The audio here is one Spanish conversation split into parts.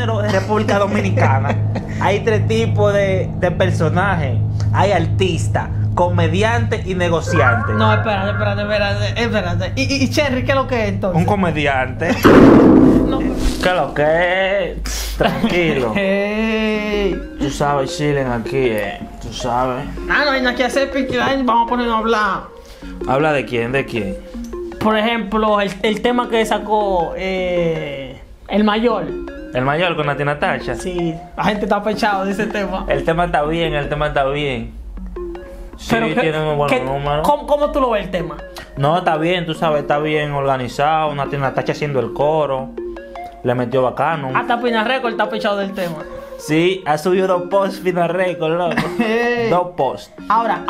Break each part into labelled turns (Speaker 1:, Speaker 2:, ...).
Speaker 1: género de República Dominicana hay tres tipos de personajes. Hay artista, comediante y negociante.
Speaker 2: No, espérate. ¿Y Cherry qué es lo que es entonces?
Speaker 1: Un comediante.
Speaker 2: No.
Speaker 1: ¿Qué es lo que es? Tranquilo.
Speaker 2: Hey.
Speaker 1: Tú sabes, chillen aquí, tú sabes.
Speaker 2: No hay nada que hacer, Pinky Line. Vamos a ponernos a hablar.
Speaker 1: ¿Habla de quién? ¿De quién?
Speaker 2: Por ejemplo, el tema que sacó el mayor.
Speaker 1: El mayor con Nati Natasha.
Speaker 2: Sí, la gente está pechado de ese tema.
Speaker 1: El tema está bien, el tema está bien. Sí,
Speaker 2: Pero
Speaker 1: tiene un buen número.
Speaker 2: ¿Cómo tú lo ves el tema?
Speaker 1: No, está bien, tú sabes, está bien organizado. Nati Natasha haciendo el coro. Le metió bacano.
Speaker 2: Hasta Pina Record está pechado del tema.
Speaker 1: Sí, ha subido 2 posts Pina Record, loco. 2 posts.
Speaker 2: Ahora.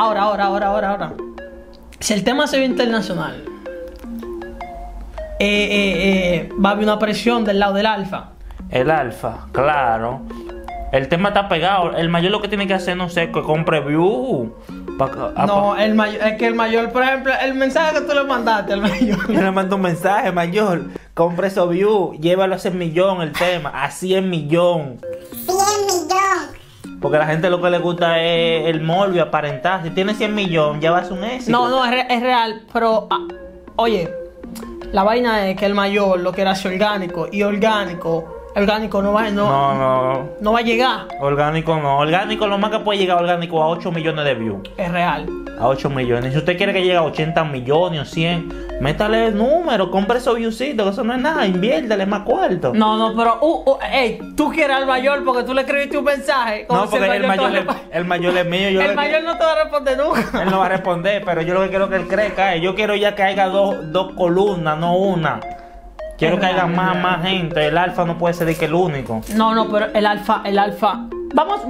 Speaker 2: Si el tema se ve internacional, va a haber una presión del lado del Alfa.
Speaker 1: El Alfa, claro. El tema está pegado. El mayor lo que tiene que hacer, no sé, que compre view.
Speaker 2: No, el mayor, es que el mayor, por ejemplo, el mensaje que tú le mandaste al mayor.
Speaker 1: Yo le mando un mensaje, mayor. Compre esos views, llévalo a 100 millones el tema, a 100 millones.
Speaker 3: 100 millones.
Speaker 1: Porque a la gente lo que le gusta es el morbo, aparentar. Si tiene 100 millones, ya va a ser un éxito.
Speaker 2: No, es real, pero oye, la vaina es que el mayor lo que era hacer orgánico y orgánico no va a llegar.
Speaker 1: Orgánico no. Orgánico, lo más que puede llegar orgánico a 8 millones de views.
Speaker 2: Es real.
Speaker 1: A 8 millones. Si usted quiere que llegue a 80 millones o 100, métale el número, compre esos viewsitos, que eso no es nada, inviértale más cuarto.
Speaker 2: No, pero, tú quieres al mayor porque tú le escribiste un mensaje.
Speaker 1: No, porque el mayor es mío.
Speaker 2: El mayor no te va a responder nunca.
Speaker 1: Él no va a responder, pero yo lo que quiero que él crezca. Yo quiero ya que haya dos columnas, no una. Quiero que haya más gente. El Alfa no puede ser de que el único.
Speaker 2: No, pero el alfa. Vamos,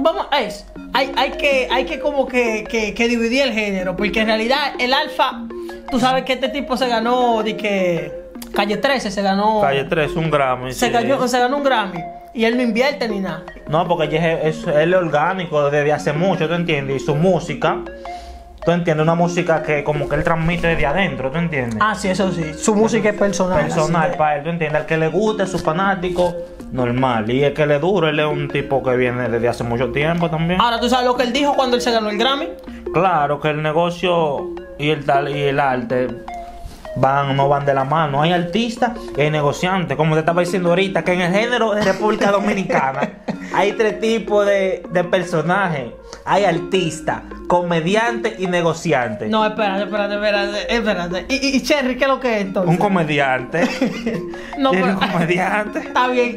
Speaker 2: hay que como que dividir el género. Porque en realidad el Alfa, tú sabes que este tipo se ganó de que Calle 13 se ganó.
Speaker 1: Calle 13, un Grammy.
Speaker 2: Se ganó un Grammy. Y él no invierte ni nada.
Speaker 1: No, porque él es orgánico desde hace mucho, ¿tú entiendes? Y su música, ¿tú entiendes? Una música que como que él transmite desde adentro, ¿tú entiendes?
Speaker 2: Ah, sí, eso sí. Su música es personal.
Speaker 1: Personal para él, ¿tú entiendes? Al que le guste, su fanático, normal. Y el que le dure, él es un tipo que viene desde hace mucho tiempo también.
Speaker 2: Ahora, ¿tú sabes lo que él dijo cuando él se ganó el Grammy?
Speaker 1: Claro, que el negocio y el arte no van de la mano. Hay artistas y hay negociantes. Como te estaba diciendo ahorita, que en el género de República Dominicana hay tres tipos de personajes. Hay artista, comediante y negociante.
Speaker 2: No, espérate. ¿Y Cherry qué es lo que es entonces?
Speaker 1: Un comediante.
Speaker 2: No, pero
Speaker 1: un comediante.
Speaker 2: Está bien.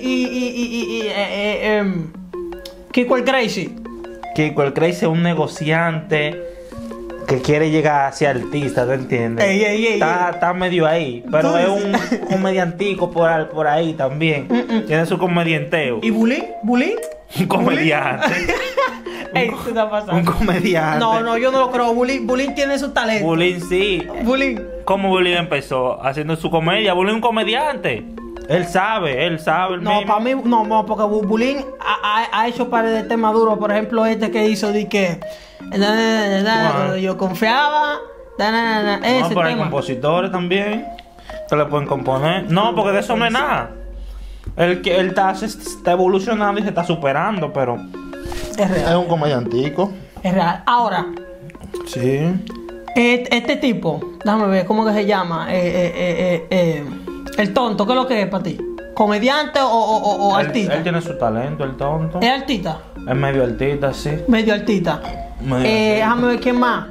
Speaker 2: Kiko el Crazy.
Speaker 1: Kiko el Crazy es un negociante que quiere llegar hacia artista, ¿tú entiendes? Está medio ahí, pero es un comediantico por ahí también. Tiene su comedianteo.
Speaker 2: ¿Y Bulín?
Speaker 1: Un comediante.
Speaker 2: Ey, ¿qué está pasando?
Speaker 1: Un comediante.
Speaker 2: No, yo no lo creo. Bulín tiene su talento.
Speaker 1: Bulín sí.
Speaker 2: Bulín.
Speaker 1: ¿Cómo Bulín empezó? Haciendo su comedia. Bulín es un comediante. Él sabe el
Speaker 2: No, para mí, no, porque Bulín ha hecho pares de temas duros. Por ejemplo, este que hizo de que yo confiaba.
Speaker 1: No, pero hay compositores también que le pueden componer. No, porque de eso no es nada. Él está evolucionando y se está superando, pero
Speaker 2: es real.
Speaker 1: Es un comediantico.
Speaker 2: Es real. Ahora,
Speaker 1: sí.
Speaker 2: Este tipo, déjame ver, ¿cómo que se llama? El tonto, ¿qué es lo que es para ti? ¿Comediante o artista?
Speaker 1: Él tiene su talento, el tonto.
Speaker 2: ¿Es artista?
Speaker 1: Es medio artista, sí.
Speaker 2: Medio artista. Déjame ver quién más.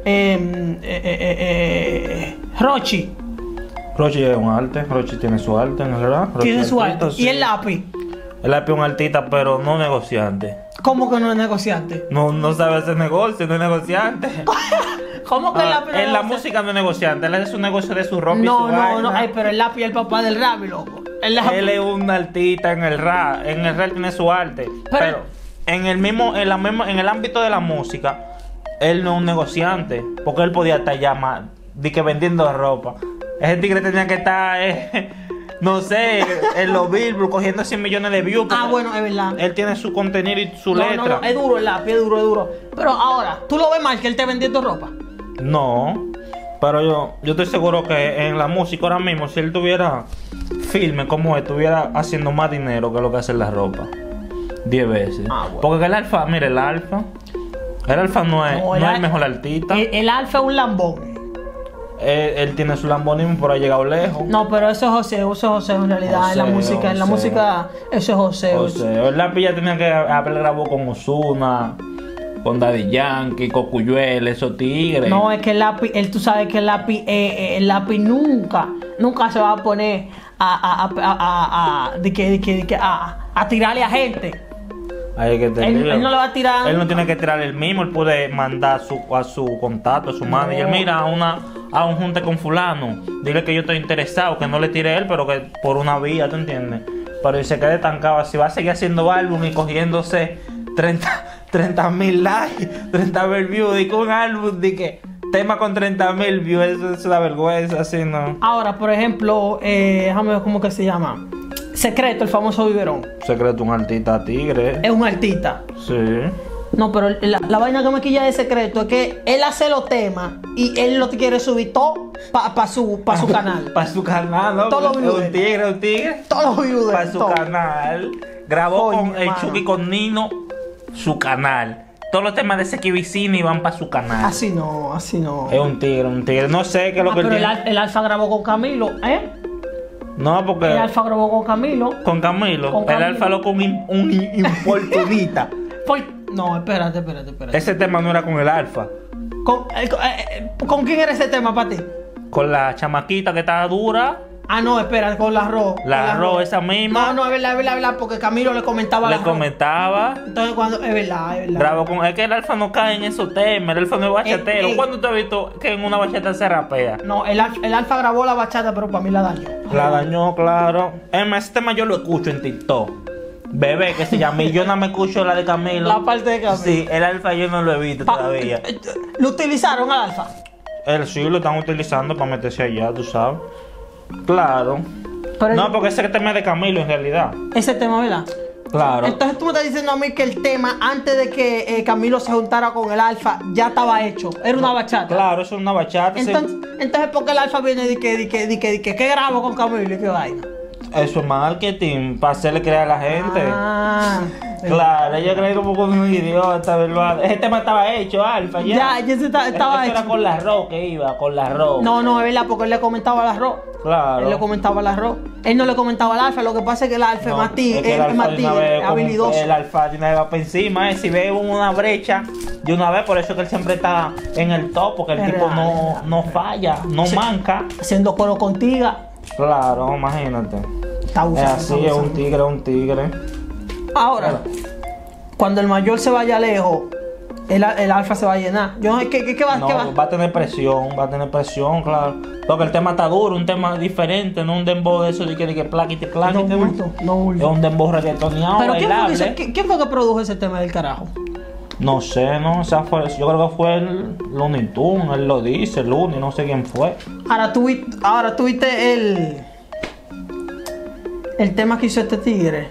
Speaker 2: Rochi.
Speaker 1: Rochi es un arte. Rochi tiene su arte, ¿no es verdad?
Speaker 2: Tiene su arte. Sí. ¿Y el lápiz?
Speaker 1: El lápiz es un artista, pero no negociante.
Speaker 2: ¿Cómo que no es negociante?
Speaker 1: No sabe hacer negocio, no es negociante.
Speaker 2: ¿Cómo que el lápiz no es
Speaker 1: en la música no es negociante, él hace su negocio de su ropa y su
Speaker 2: No, pero el lápiz es el papá del rap, loco.
Speaker 1: Él es un artista en el rap tiene su arte. Pero en el ámbito de la música, él no es un negociante, porque él podía estar ya más de que vendiendo ropa. Ese tigre tenía que estar, no sé, en los Billboard cogiendo 100 millones de views.
Speaker 2: Bueno, es verdad.
Speaker 1: Él tiene su contenido y su letra.
Speaker 2: No, es duro el lápiz, es duro. Pero ahora, ¿tú lo ves mal que él esté vendiendo ropa?
Speaker 1: No, pero yo estoy seguro que en la música ahora mismo, si él tuviera filme como estuviera haciendo más dinero que lo que hace la ropa. 10 veces.
Speaker 2: Bueno.
Speaker 1: Porque el Alfa, mire, el Alfa no es el mejor artista.
Speaker 2: El Alfa es un lambón.
Speaker 1: Él tiene su lambonismo, pero ha llegado lejos.
Speaker 2: No, pero eso es José en realidad. En la música, eso es José.
Speaker 1: El lápiz ya tenía que haber grabado con Ozuna, con Daddy Yankee, con Cuyuel, esos tigres.
Speaker 2: No, es que el lápiz, tú sabes que el lápiz nunca se va a poner a tirarle a gente.
Speaker 1: Hay que
Speaker 2: Él no le va a tirar.
Speaker 1: Él no tiene que tirar el mismo, él puede mandar a su contacto, a su manager. Mira, a un junte con fulano, dile que yo estoy interesado, que no le tire él, pero que por una vía, ¿tú entiendes? Pero si se quede estancado, si va a seguir haciendo álbum y cogiéndose 30,000 likes, 30,000 views, y con un álbum de que tema con 30,000 views, eso es una vergüenza, así no.
Speaker 2: Ahora, por ejemplo, déjame ver cómo que se llama. Secreto, el famoso biberón.
Speaker 1: Secreto, un artista tigre.
Speaker 2: Es un artista.
Speaker 1: Sí.
Speaker 2: No, pero la vaina que me quilla de Secreto es que él hace los temas y él lo quiere subir todo para su canal.
Speaker 1: Para su canal, ¿no?
Speaker 2: Todos los
Speaker 1: un tigre.
Speaker 2: Todos los videos.
Speaker 1: Para su canal. Grabó con el Chucky con Nino su canal. Todos los temas de Seki Vicini van para su canal.
Speaker 2: Así no.
Speaker 1: Es un tigre. No sé qué es lo que él
Speaker 2: pero
Speaker 1: tiene.
Speaker 2: el Alfa grabó con Camilo, ¿eh?
Speaker 1: No, porque.
Speaker 2: El Alfa grabó con Camilo.
Speaker 1: Con Camilo. El Alfa lo con un importunita.
Speaker 2: No, espérate.
Speaker 1: Ese tema no era con el Alfa.
Speaker 2: ¿Con quién era ese tema para ti?
Speaker 1: Con la chamaquita que estaba dura.
Speaker 2: Ah, no, espera, con la Ro.
Speaker 1: La Ro, esa misma.
Speaker 2: No, es verdad, porque Camilo le comentaba a la
Speaker 1: Le comentaba.
Speaker 2: Entonces, cuando. Es verdad.
Speaker 1: Grabó con. Es que el Alfa no cae en esos temas. El Alfa no es bachatero. ¿Cuándo te has visto que en una bachata se rapea?
Speaker 2: No, el Alfa grabó la bachata, pero para mí la dañó.
Speaker 1: La dañó, claro. Ese tema yo lo escucho en TikTok. Bebé, que se llama. Y yo no me escucho la de Camilo.
Speaker 2: La parte de Camilo.
Speaker 1: Sí, el Alfa yo no lo he visto todavía.
Speaker 2: ¿Lo utilizaron al Alfa?
Speaker 1: Él sí lo están utilizando para meterse allá, tú sabes. Claro.
Speaker 2: Pero
Speaker 1: no, porque ese tema es de Camilo en realidad.
Speaker 2: Ese tema, ¿verdad?
Speaker 1: Claro.
Speaker 2: Entonces tú me estás diciendo a mí que el tema, antes de que Camilo se juntara con el Alfa, ya estaba hecho. Era una bachata.
Speaker 1: Claro, eso es una bachata.
Speaker 2: Entonces ¿por qué el Alfa viene y que ¿qué grabo con Camilo y qué vaina?
Speaker 1: Eso es marketing, para hacerle creer a la gente.
Speaker 2: Ah,
Speaker 1: claro, ellos creen como con un idiota, ¿verdad? Ese tema estaba hecho, Alfa, ya.
Speaker 2: Ya estaba
Speaker 1: eso
Speaker 2: hecho.
Speaker 1: era con la Ro que iba, con la Ro.
Speaker 2: No, es verdad, porque él le comentaba a la Ro.
Speaker 1: Claro.
Speaker 2: Él le comentaba al Arroz. Él no le comentaba al Alfa. Lo que pasa es que el Alfa es más tigre, es habilidoso.
Speaker 1: El Alfa tiene va para encima. Si ve una brecha de una vez, por eso que él siempre está en el top, porque el tipo no falla, no manca.
Speaker 2: Haciendo coro contigo.
Speaker 1: Claro, imagínate.
Speaker 2: Está usando,
Speaker 1: es así, es un tigre.
Speaker 2: Ahora, cuando el mayor se vaya lejos, el Alfa se va a llenar. ¿Qué va?
Speaker 1: Va a tener presión, claro. Porque el tema está duro, un tema diferente, no un dembow de eso de que plaquite.
Speaker 2: No,
Speaker 1: es un dembow reggaetoneado,
Speaker 2: pero
Speaker 1: bailable.
Speaker 2: ¿quién fue que produjo ese tema del carajo?
Speaker 1: No sé, no, o sea, yo creo que fue el Looney Tunes, él lo dice, Looney, no sé quién fue.
Speaker 2: Ahora tuviste el tema que hizo este tigre.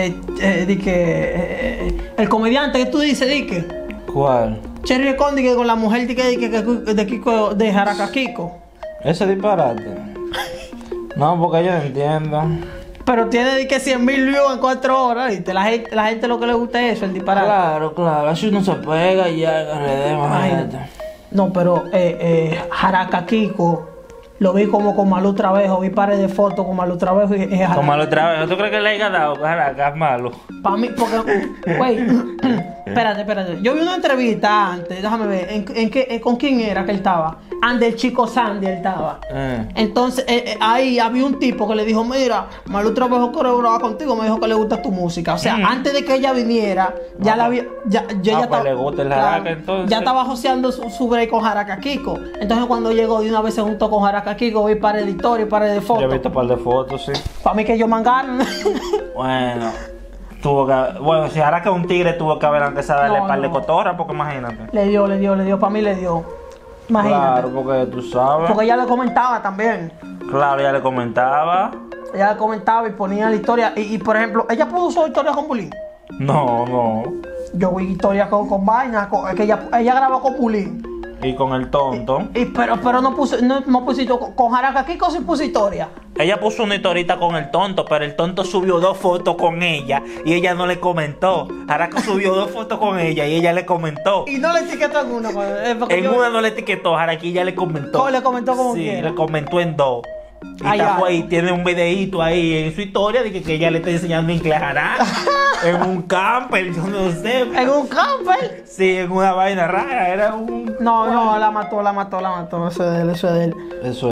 Speaker 2: El comediante que tú dices,
Speaker 1: ¿Cuál?
Speaker 2: Cherry Condi, que con la mujer de Kiko, de Jaraca Kiko.
Speaker 1: Ese disparate. No, porque yo no entiendo.
Speaker 2: Pero tiene 100,000 views en 4 horas, ¿viste? La gente lo que le gusta es eso, el disparate.
Speaker 1: Claro, así uno se pega y ya en RD, imagínate.
Speaker 2: No, pero Jaraca Kiko lo vi como con Malú Travejo, vi pares de fotos con Malú Travejo y Jaraca.
Speaker 1: Con Malú Travejo, ¿tú crees que le haya dado Jaraca malo?
Speaker 2: Para mí, porque, güey, espérate. Yo vi una entrevista antes, déjame ver, ¿con quién era que él estaba? Del Chico Sandy él estaba. Entonces, ahí había un tipo que le dijo, mira, Malú Travejo coreografaba contigo, me dijo que le gusta tu música. O sea, antes de que ella viniera, ya la había, ya estaba,
Speaker 1: le gusta el Jaraca, entonces.
Speaker 2: Ya estaba joseando su break con Jaraca Kiko. Entonces, cuando llegó de una vez se juntó con Jaraca Kiko, vi pares de historias y pares de fotos.
Speaker 1: Yo he visto un par de fotos, sí.
Speaker 2: Para mí que ellos mangaron.
Speaker 1: Bueno, si Jaraca es un tigre, tuvo que haber aunque sea darle par de cotorra, porque imagínate.
Speaker 2: Le dio, para mí le dio. Imagínate.
Speaker 1: Claro, porque tú sabes.
Speaker 2: Porque ella le comentaba también.
Speaker 1: Claro, ella le comentaba.
Speaker 2: Ella le comentaba y ponía la historia. Y por ejemplo, ¿ella puso historias con Bulín?
Speaker 1: No.
Speaker 2: Yo vi historias con vainas, es que ella grabó con Bulín.
Speaker 1: Y con el tonto.
Speaker 2: Pero no puso con Jaraca Kiko sí puso historia.
Speaker 1: Ella puso una historita con el tonto, pero el tonto subió 2 fotos con ella y ella no le comentó. Ahora que subió 2 fotos con ella y ella le comentó.
Speaker 2: Y no le etiquetó en una.
Speaker 1: En una no le etiquetó, ahora que ella le comentó.
Speaker 2: ¿Cómo le comentó como
Speaker 1: Sí,
Speaker 2: quiera?
Speaker 1: le comentó en 2. Y
Speaker 2: Ay,
Speaker 1: está
Speaker 2: ay.
Speaker 1: ahí, tiene un videíto ahí en su historia de que ella le está enseñando inglés a Arán. En un camper, yo no sé.
Speaker 2: En un camper.
Speaker 1: Sí, en una vaina rara, era un...
Speaker 2: No, la mató. Eso es de él.
Speaker 1: Eso